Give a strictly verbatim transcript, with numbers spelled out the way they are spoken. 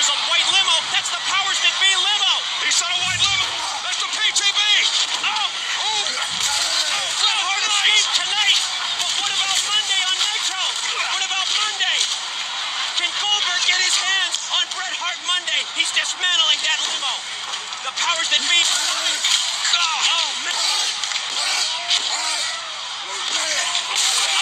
there's a white limo. That's the powers that be limo. He saw a white limo. That's the P T B. Oh! Oh! Bret Hart escaped tonight. But what about Monday on Nitro? What about Monday? Can Goldberg get his hands on Bret Hart Monday? He's dismantling that limo. The powers that be. Oh, man.